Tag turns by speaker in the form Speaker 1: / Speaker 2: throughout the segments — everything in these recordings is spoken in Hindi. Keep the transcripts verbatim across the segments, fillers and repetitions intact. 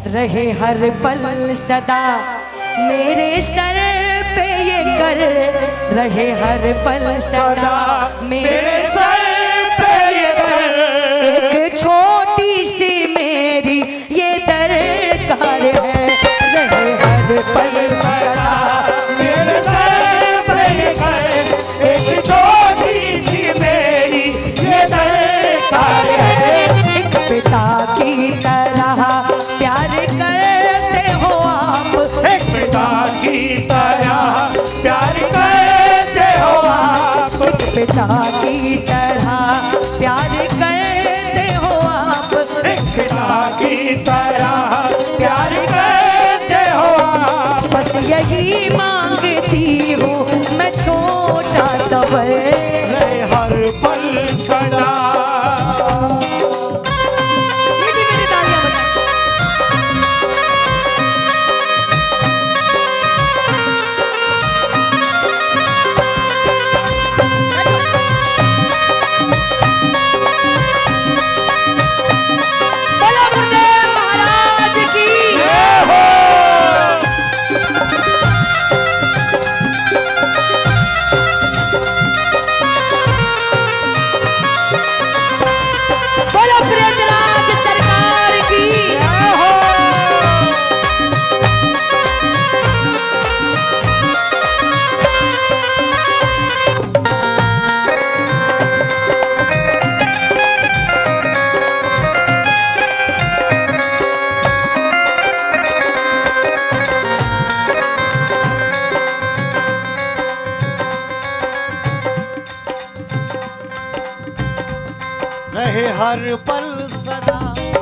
Speaker 1: रहे हर पल सदा मेरे सर पे ये कर रहे हर पल सदा मेरे सर पे ये कर। एक छोटी सी मेरी ये दरकार है रहे हर पल सदा मेरे सर पे ये कर। एक छोटी सी मेरी ये दरकार है। एक पिता की तरह प्यार करते हो आप।
Speaker 2: एक पिता की तरह प्यार करते हो आप।
Speaker 1: एक पिता की तरह प्यार करते हो आप।
Speaker 2: एक पिता की तरह प्यार करते हो आप।
Speaker 1: बस यही मांगती हूँ मैं छोटा सबर
Speaker 2: रहे हर पल सदा। रहे हर पल सदा।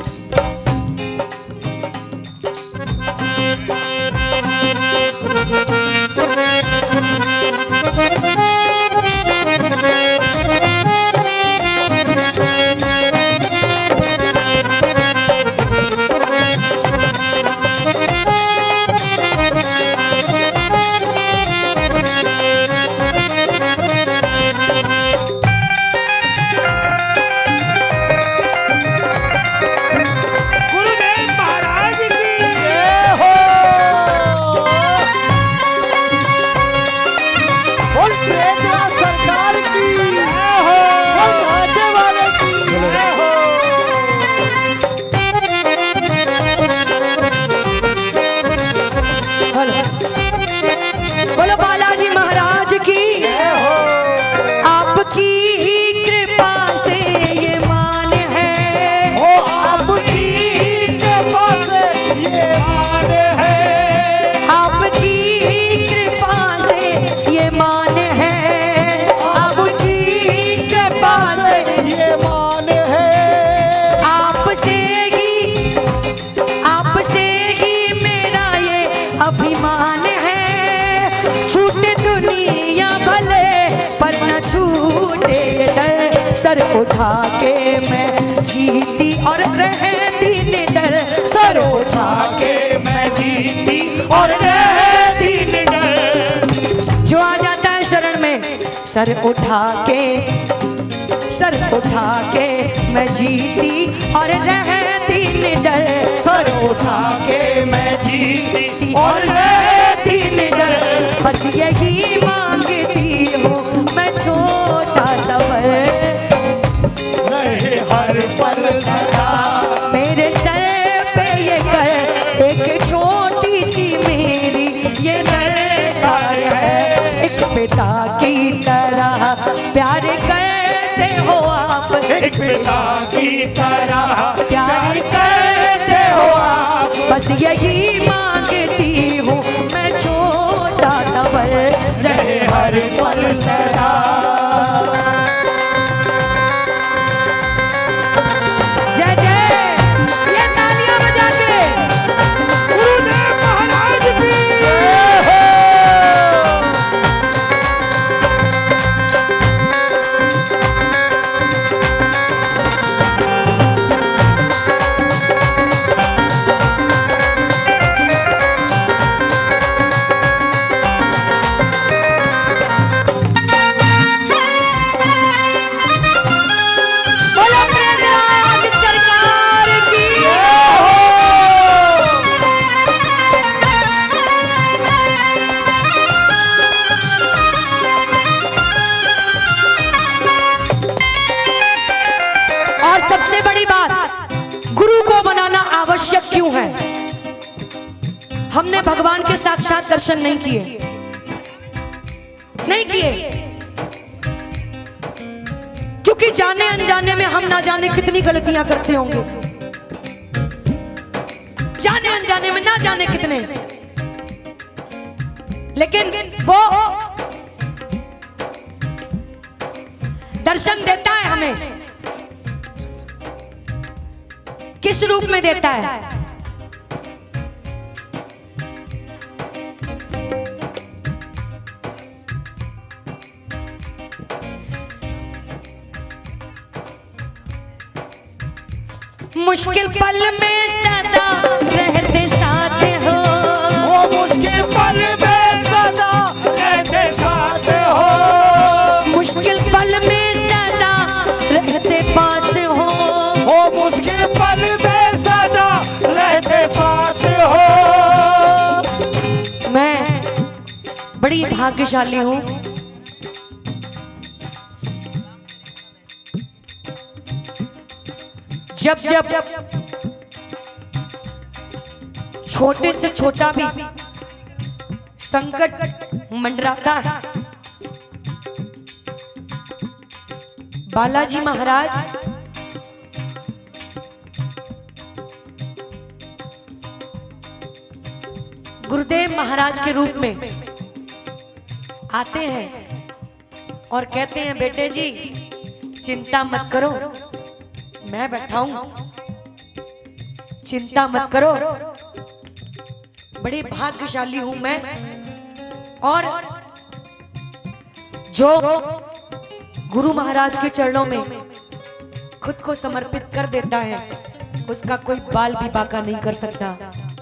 Speaker 1: अभिमान है छूटे दुनिया भले पर न छूटे डर। सर उठा के मैं जीती और रहती निडर।
Speaker 2: सर उठा के मैं जीती और रहती निडर।
Speaker 1: जो आ जाता है शरण में सर उठा के सर उठा के मैं जीती और रहती निडर।
Speaker 2: सर उठा के मैं जीती और रहती निडर।
Speaker 1: बस यही मांगती हूँ मैं छोटा सबर
Speaker 2: रहे हर पल सदा
Speaker 1: मेरे सर पे ये कर। एक छोटी सी मेरी ये दरकार है। एक पिता की तरह प्यार करते हो आप।
Speaker 2: एक पिता की तरह प्यार करते हो आप।
Speaker 1: बस यही मांगती हूँ मैं छोटा सबर
Speaker 2: रहे हर पल सदा।
Speaker 1: जय जय ये तालियां बजा के
Speaker 2: गुरुदेव महाराज की
Speaker 1: हमने भगवान के साक्षात दर्शन नहीं किए, नहीं किए, क्योंकि जाने अनजाने में हम ना जाने कितनी गलतियां करते होंगे, जाने अनजाने में ना जाने कितने। लेकिन वो दर्शन देता है हमें, किस रूप में देता है? मुश्किल पल में सदा रहते साथ हो,
Speaker 2: वो मुश्किल पल में सदा रहते साथ हो,
Speaker 1: मुश्किल पल में सदा रहते पास हो,
Speaker 2: वो मुश्किल पल में सदा रहते पास हो।
Speaker 1: मैं बड़ी भाग्यशाली हूँ, जब जब छोटे से छोटा भी संकट मंडराता है, बालाजी महाराज गुरुदेव महाराज के रूप में आते हैं और कहते हैं, बेटे जी चिंता मत करो, मैं बैठा हूं, चिंता मत करो। बड़ी भाग्यशाली हूं मैं, और जो गुरु महाराज के चरणों में खुद को समर्पित कर देता है, उसका कोई बाल भी बाका नहीं कर सकता,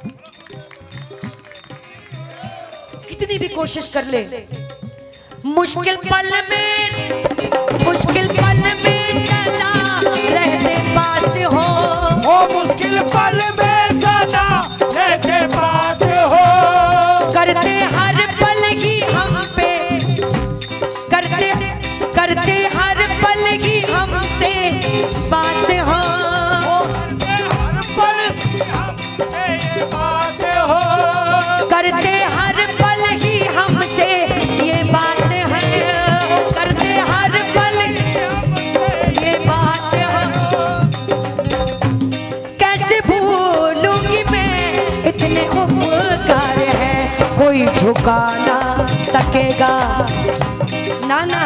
Speaker 1: कितनी भी कोशिश कर ले। मुश्किल पल में, मुश्किल पल में सदा रहते पास हो,
Speaker 2: वो मुश्किल पल में सदा रहते पास हो,
Speaker 1: करते हर पल ही हम पे, करते करते हर पल ही हमसे बात हो,
Speaker 2: हर पल हमसे ये बात हो,
Speaker 1: करते हर पल ही हमसे ये बात है, करते हर पल ये बात हो। कैसे भूलूंगी मैं इतने उपकार है, कोई झुका ना सकेगा, ना ना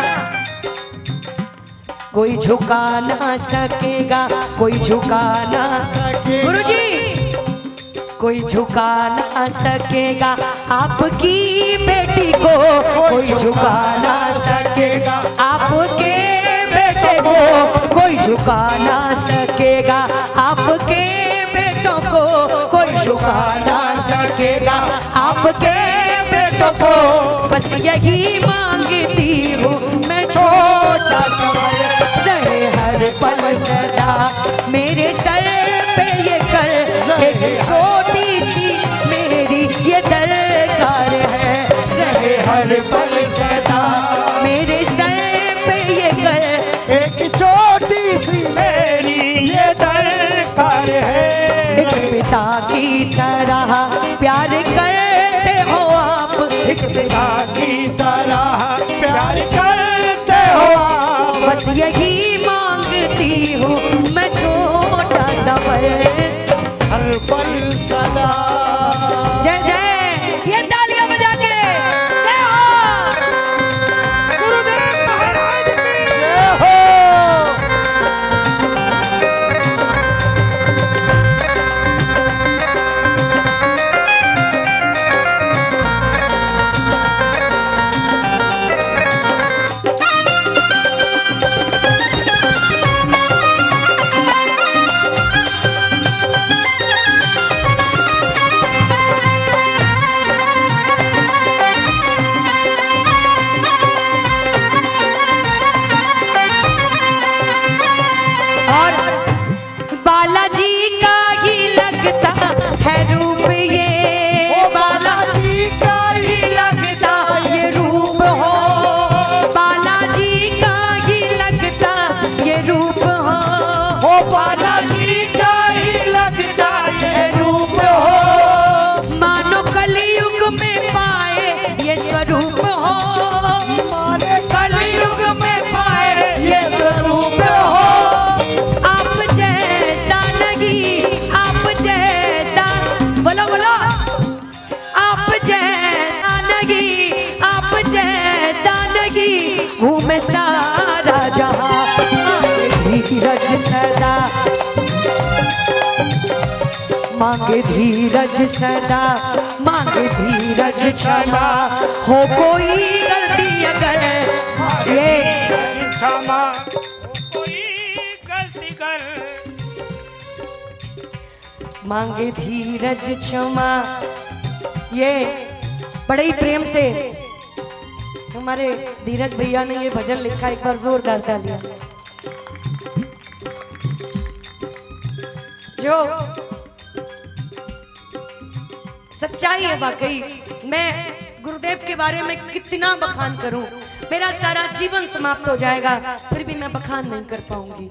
Speaker 1: कोई झुका ना सकेगा, कोई झुका ना, गुरुजी कोई झुका ना सकेगा, आपकी बेटी को कोई झुका ना सकेगा, आपके बेटे को कोई झुका ना सकेगा, आपके बेटों को कोई झुका ना सकेगा, आपके बेटों को बस यही मांगती हूँ मैं, छोटा समझ रहे हर पल सदा मेरे सर पे ये कर, एक छोटी सी मेरी ये दरकार है, रहे हर पल सदा मेरे सर पे ये कर,
Speaker 2: एक छोटी सी मेरी ये दरकार है।
Speaker 1: एक पिता की तरह प्यार करते हो आप,
Speaker 2: एक पिता की तरह प्यार करते हो आप,
Speaker 1: बस यही मांगती हूँ मैं, छोटा सा पल
Speaker 2: हर पल सदा।
Speaker 1: जय जय, ये तालियां बजा के जय हो
Speaker 2: गुरुदेव महाराज की जय हो।
Speaker 1: में पाए ये स्वरूप हो,
Speaker 2: मारे कलयुग में पाए ये स्वरूप हो।
Speaker 1: आप जैसा नहीं, आप जैसा, बोलो बोलो, आप जैसा नहीं, आप जैसा नहीं, घूमे सारा जहां, धीरज सदा मांगे, धीरज सदा मांगे, धीरज क्षमा हो कोई गलती अगर ये
Speaker 2: क्षमा कोई गलती कर,
Speaker 1: मांगे धीरज क्षमा। ये बड़े ही प्रेम से हमारे धीरज भैया ने ये भजन लिखा, एक बार जोरदार तालियां। जो सच्चाई है वाकई, मैं गुरुदेव के बारे में कितना बखान करूं, मेरा सारा जीवन समाप्त हो जाएगा, फिर भी मैं बखान नहीं कर पाऊंगी।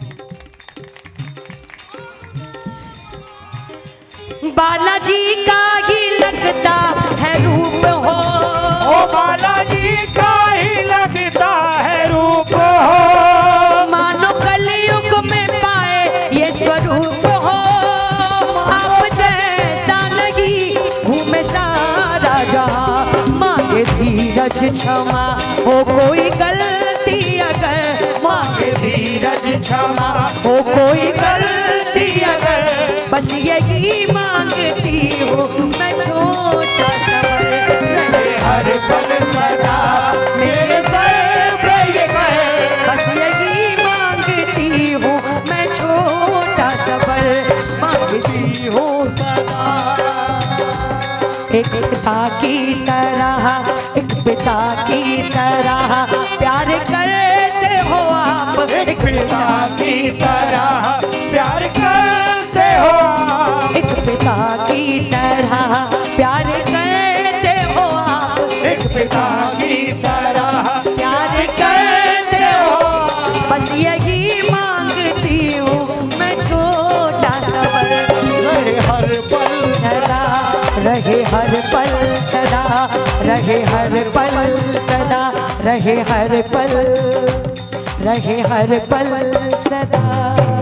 Speaker 1: बालाजी का ही लगता है रूप हो,
Speaker 2: ओ बालाजी का ही लगता है रूप हो,
Speaker 1: मानो कलयुग में पाए ये स्वरूप हो। आप जैसा नहीं घूमे सारा जहां, मांगे धीरज क्षमा हो कोई गलती अगर, मांगे धीरज क्षमा हो कोई गलती अगर, बस यही मांगती हूँ मैं छोटा सबर रहे
Speaker 2: हर पल सदा मेरे सर पे ये कर,
Speaker 1: बस यही मांगती हूँ मैं छोटा सबर मांगती
Speaker 2: हूँ सदा।
Speaker 1: एक पिता की तरह, एक पिता की तरह प्यार करते हो आप,
Speaker 2: एक पिता की तरह प्यार करते हो आप,
Speaker 1: एक पिता की तरह प्यार करते हो आप,
Speaker 2: एक पिता की तरह
Speaker 1: प्यार करते हो, बस यही मांगती हूँ मैं छोटा सबर
Speaker 2: रहे हर पल
Speaker 1: सदा, रहे हर पल सदा, रहे हर पल सदा, रहे हर पल, रहे हर पल सदा।